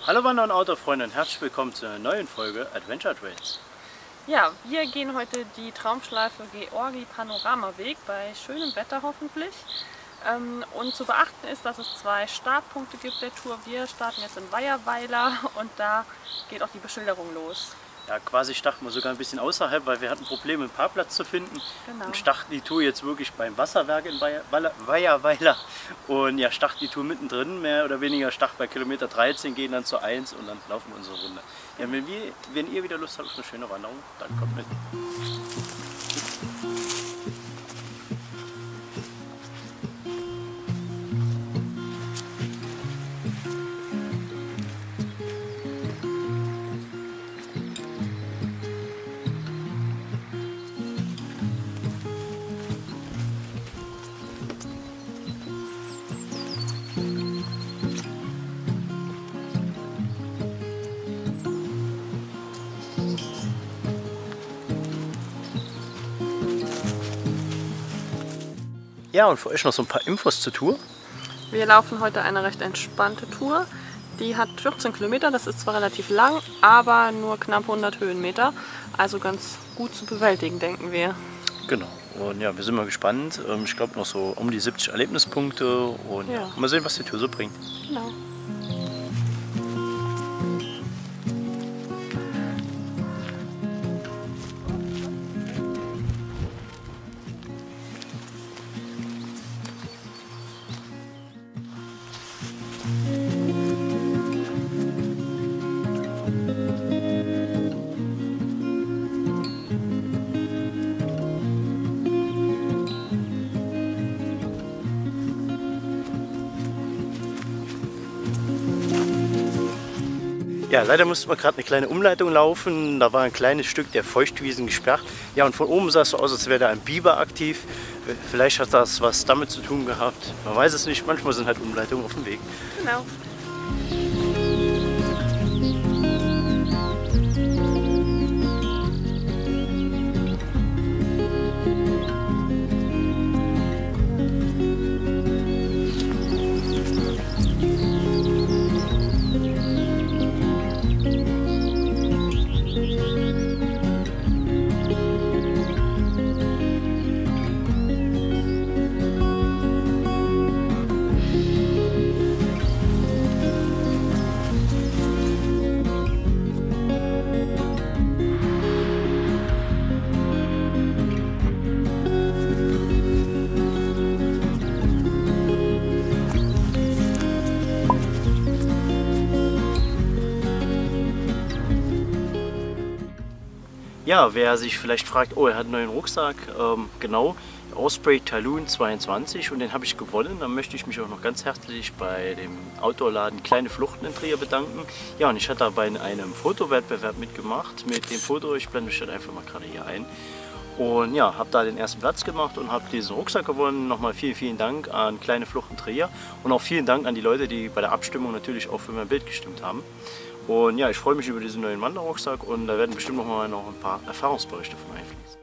Hallo Wander- und Outdoor-Freunde und herzlich willkommen zu einer neuen Folge Adventure Trails. Ja, wir gehen heute die Traumschleife Georgi Panoramaweg bei schönem Wetter hoffentlich. Und zu beachten ist, dass es 2 Startpunkte gibt der Tour. Wir starten jetzt in Weierweiler und da geht auch die Beschilderung los. Ja, quasi starten wir sogar ein bisschen außerhalb, weil wir hatten Probleme, einen Parkplatz zu finden. Genau. Und starten die Tour jetzt wirklich beim Wasserwerk in Weierweiler. Und ja, starten die Tour mittendrin, mehr oder weniger starten bei Kilometer 13, gehen dann zur 1 und dann laufen wir unsere Runde. Ja, wenn ihr wieder Lust habt auf eine schöne Wanderung, dann kommt mit. Ja, und für euch noch so ein paar Infos zur Tour. Wir laufen heute eine recht entspannte Tour. Die hat 14 Kilometer, das ist zwar relativ lang, aber nur knapp 100 Höhenmeter. Also ganz gut zu bewältigen, denken wir. Genau. Und ja, wir sind mal gespannt. Ich glaube noch so um die 70 Erlebnispunkte und ja, mal sehen, was die Tour so bringt. Genau. Ja, leider musste man gerade eine kleine Umleitung laufen. Da war ein kleines Stück der Feuchtwiesen gesperrt. Ja, und von oben sah es so aus, als wäre da ein Biber aktiv. Vielleicht hat das was damit zu tun gehabt. Man weiß es nicht. Manchmal sind halt Umleitungen auf dem Weg. Genau. Ja, wer sich vielleicht fragt, oh, er hat einen neuen Rucksack, genau, Osprey Talon 22 und den habe ich gewonnen. Dann möchte ich mich auch noch ganz herzlich bei dem Outdoor-Laden Kleine Fluchten in Trier bedanken. Ja, und ich hatte da bei einem Fotowettbewerb mitgemacht mit dem Foto, ich blende euch das einfach mal gerade hier ein. Und ja, habe da den ersten Platz gemacht und habe diesen Rucksack gewonnen. Nochmal vielen Dank an Kleine Fluchten Trier und auch vielen Dank an die Leute, die bei der Abstimmung natürlich auch für mein Bild gestimmt haben. Und ja, ich freue mich über diesen neuen Wanderrucksack und da werden bestimmt noch ein paar Erfahrungsberichte von einfließen.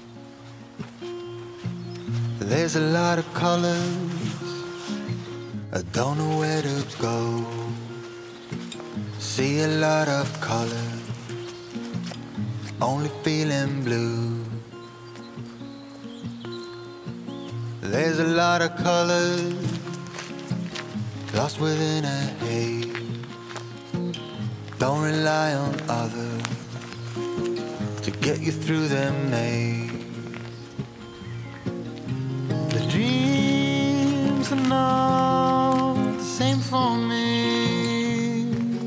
There's a lot of colors I don't know where to go. See a lot of color, only feeling blue. There's a lot of colors lost within a haze. Don't rely on others to get you through the maze. The dreams are not the same for me.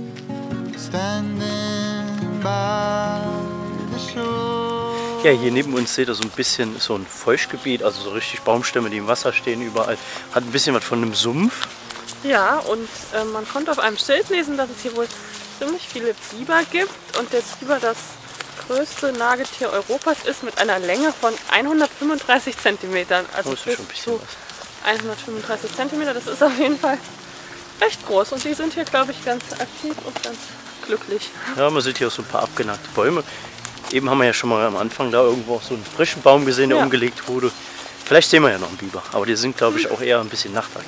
Standing by the shore. Ja, hier neben uns seht ihr so ein bisschen so ein Feuchtgebiet, also so richtig Baumstämme, die im Wasser stehen überall. Hat ein bisschen was von einem Sumpf. Ja, und man konnte auf einem Schild lesen, dass es hier wohl ziemlich viele Biber gibt und der Biber das größte Nagetier Europas ist mit einer Länge von 135 cm. Also das ist schon ein bisschen was. 135 cm, das ist auf jeden Fall recht groß und die sind hier, glaube ich, ganz aktiv und ganz glücklich. Ja, man sieht hier auch so ein paar abgenagte Bäume. Eben haben wir ja schon mal am Anfang da irgendwo auch so einen frischen Baum gesehen, der umgelegt wurde. Vielleicht sehen wir ja noch einen Biber, aber die sind, glaube ich, auch eher ein bisschen nachtaktiv.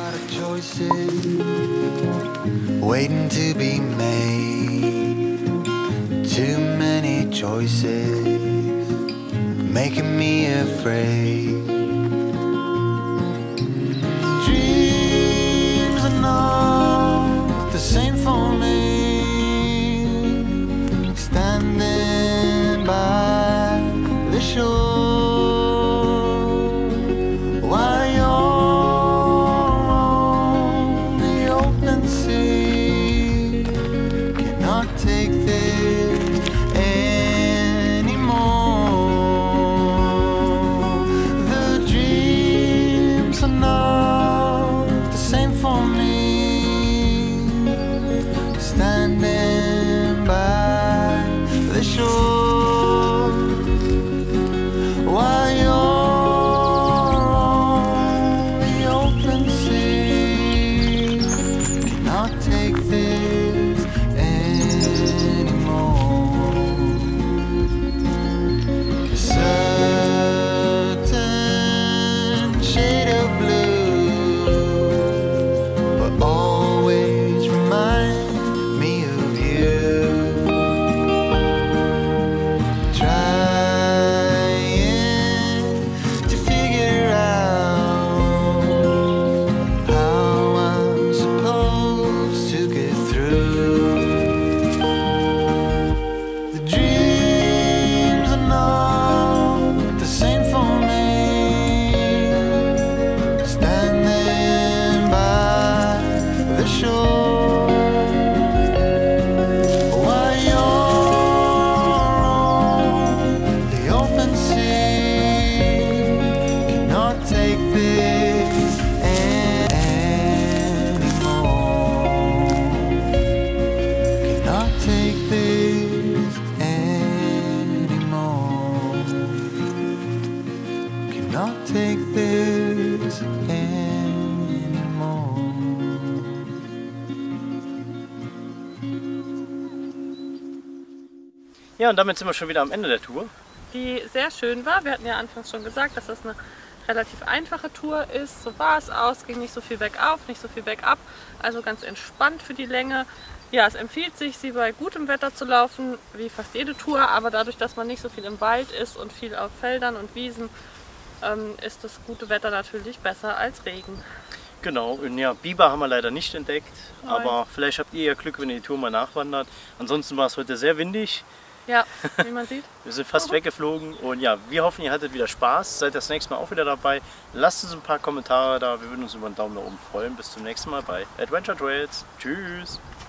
Waiting to be made. Too many choices making me afraid. Dreams are not the same for me. Standing by the shore. Standing by the shore while you're on the open sea. Cannot take this anymore. A certain shade of blue, but always remind take this anymore. Ja, und damit sind wir schon wieder am Ende der Tour. Die sehr schön war. Wir hatten ja anfangs schon gesagt, dass das eine relativ einfache Tour ist. So war es aus, ging nicht so viel bergauf, nicht so viel bergab. Also ganz entspannt für die Länge. Ja, es empfiehlt sich, sie bei gutem Wetter zu laufen, wie fast jede Tour. Aber dadurch, dass man nicht so viel im Wald ist und viel auf Feldern und Wiesen, ist das gute Wetter natürlich besser als Regen. Genau, und ja, Biber haben wir leider nicht entdeckt, Nein. aber vielleicht habt ihr ja Glück, wenn ihr die Tour mal nachwandert. Ansonsten war es heute sehr windig. Ja, wie man sieht. Wir sind fast weggeflogen und ja, wir hoffen, ihr hattet wieder Spaß. Seid das nächste Mal auch wieder dabei. Lasst uns ein paar Kommentare da, wir würden uns über einen Daumen nach oben freuen. Bis zum nächsten Mal bei Adventure Trails. Tschüss!